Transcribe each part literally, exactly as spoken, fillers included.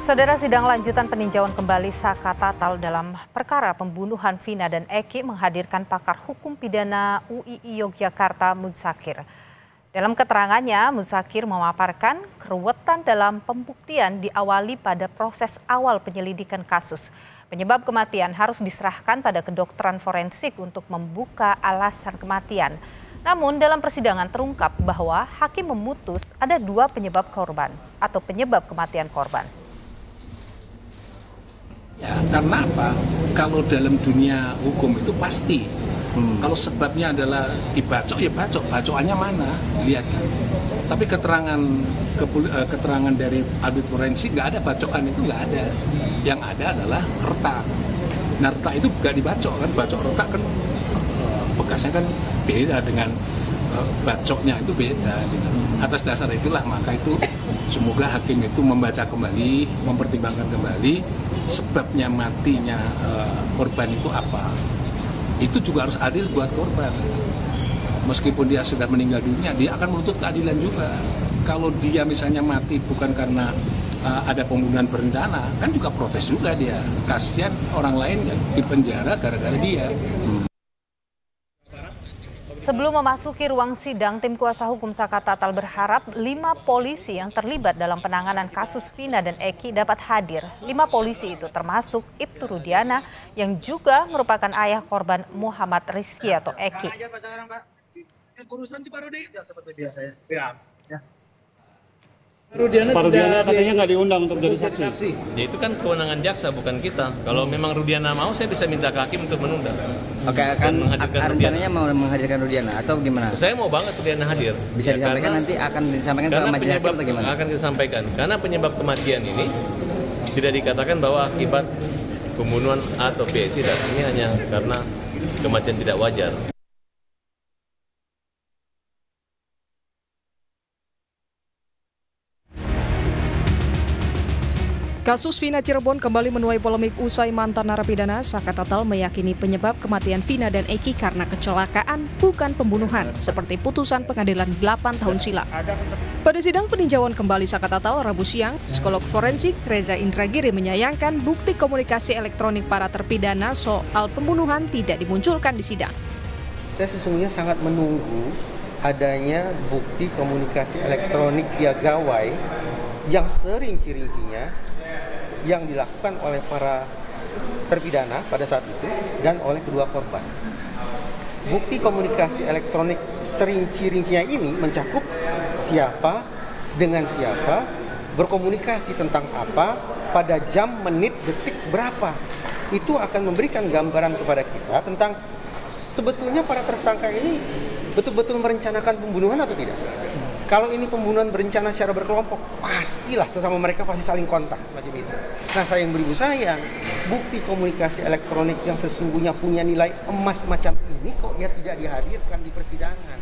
Saudara, sidang lanjutan peninjauan kembali Saka Tatal dalam perkara pembunuhan Vina dan Eki menghadirkan pakar hukum pidana U I I Yogyakarta Muzakir. Dalam keterangannya, Muzakir memaparkan keruwetan dalam pembuktian diawali pada proses awal penyelidikan kasus. Penyebab kematian harus diserahkan pada kedokteran forensik untuk membuka alasan kematian. Namun dalam persidangan terungkap bahwa hakim memutus ada dua penyebab korban atau penyebab kematian korban. Ya, karena apa? Kalau dalam dunia hukum itu pasti. Hmm. Kalau sebabnya adalah dibacok, ya bacok. Bacokannya mana? Lihat kan. Tapi keterangan keterangan dari audit forensik nggak ada bacokan, itu nggak ada. Yang ada adalah retak. Nah, retak itu nggak dibacok kan? Bacok retak kan bekasnya kan beda dengan bacoknya, itu beda. Gitu. Atas dasar itulah maka itu semoga hakim itu membaca kembali, mempertimbangkan kembali sebabnya matinya uh, korban itu apa. Itu juga harus adil buat korban. Meskipun dia sudah meninggal dunia, dia akan menuntut keadilan juga. Kalau dia misalnya mati bukan karena uh, ada pembunuhan berencana, kan juga protes juga dia. Kasihan orang lain kan di penjara gara-gara dia. Hmm. Sebelum memasuki ruang sidang, tim kuasa hukum Saka Tatal berharap lima polisi yang terlibat dalam penanganan kasus Vina dan Eki dapat hadir. Lima polisi itu termasuk Ibtu Rudiana yang juga merupakan ayah korban Muhammad Rizky atau Eki. Urusan si Pak Rudi ya seperti biasa ya. Ya. ya. Rudiana, Pak Rudiana katanya nggak diundang untuk jadi saksi. saksi. Ya itu kan kewenangan jaksa, bukan kita. Kalau hmm. memang Rudiana mau, saya bisa minta ke hakim untuk menunda. Oke, akan rencananya mau menghadirkan Rudiana atau gimana? Saya mau banget Rudiana hadir. Bisa ya, disampaikan nanti akan disampaikan ke majelis hakim atau gimana? Akan disampaikan. Karena penyebab kematian ini tidak dikatakan bahwa akibat pembunuhan atau B. Tidak, ini hanya karena kematian tidak wajar. Kasus Vina Cirebon kembali menuai polemik usai mantan narapidana Saka Tatal meyakini penyebab kematian Vina dan Eki karena kecelakaan bukan pembunuhan, seperti putusan pengadilan delapan tahun silam. Pada sidang peninjauan kembali Saka Tatal Rabu siang, psikolog forensik Reza Indragiri menyayangkan bukti komunikasi elektronik para terpidana soal pembunuhan tidak dimunculkan di sidang. Saya sesungguhnya sangat menunggu adanya bukti komunikasi elektronik via gawai yang sering-ringkinya yang dilakukan oleh para terpidana pada saat itu dan oleh kedua korban. Bukti komunikasi elektronik serinci-rincinya ini mencakup siapa dengan siapa, berkomunikasi tentang apa, pada jam, menit, detik berapa. Itu akan memberikan gambaran kepada kita tentang sebetulnya para tersangka ini betul-betul merencanakan pembunuhan atau tidak. Kalau ini pembunuhan berencana secara berkelompok, pastilah sesama mereka pasti saling kontak macam itu. Nah, sayang beribu sayang, bukti komunikasi elektronik yang sesungguhnya punya nilai emas macam ini kok ya tidak dihadirkan di persidangan.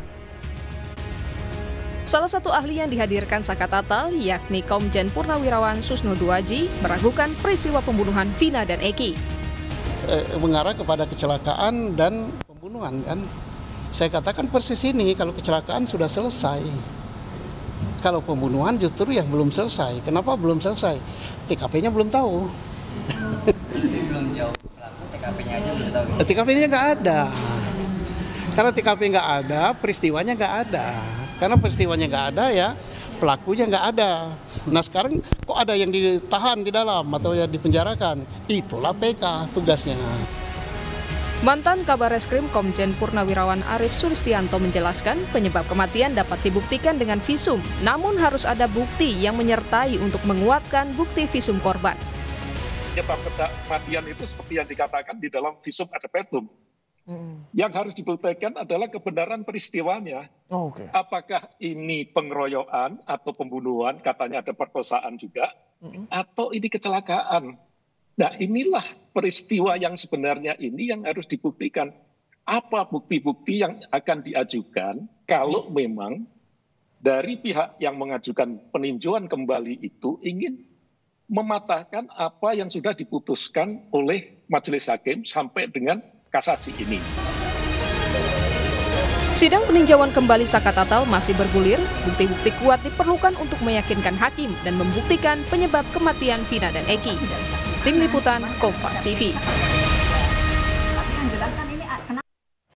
Salah satu ahli yang dihadirkan Saka Tatal, yakni Komjen Purnawirawan Susno Duaji, meragukan peristiwa pembunuhan Vina dan Eki. Eh, mengarah kepada kecelakaan dan pembunuhan kan. Saya katakan persis ini, kalau kecelakaan sudah selesai. Kalau pembunuhan justru yang belum selesai. Kenapa belum selesai? T K P-nya belum tahu. Berarti belum jauh pelaku, T K P-nya aja belum tahu. T K P-nya nggak ada. Karena T K P nggak ada, peristiwanya nggak ada. Karena peristiwanya nggak ada ya, pelakunya nggak ada. Nah sekarang kok ada yang ditahan di dalam atau yang dipenjarakan? Itulah P K tugasnya. Mantan Kabareskrim Komjen Purnawirawan Arief Sulistianto menjelaskan penyebab kematian dapat dibuktikan dengan visum, namun harus ada bukti yang menyertai untuk menguatkan bukti visum korban. Penyebab kematian itu seperti yang dikatakan di dalam visum ad petum. Hmm. Yang harus dibuktikan adalah kebenaran peristiwanya. Oh, okay. Apakah ini pengeroyokan atau pembunuhan, katanya ada perkosaan juga, hmm. atau ini kecelakaan. Nah, inilah peristiwa yang sebenarnya ini yang harus dibuktikan. Apa bukti-bukti yang akan diajukan kalau memang dari pihak yang mengajukan peninjauan kembali itu ingin mematahkan apa yang sudah diputuskan oleh majelis hakim sampai dengan kasasi ini. Sidang peninjauan kembali Saka Tatal masih bergulir, bukti-bukti kuat diperlukan untuk meyakinkan hakim dan membuktikan penyebab kematian Vina dan Eki. Tim Liputan Kompas T V.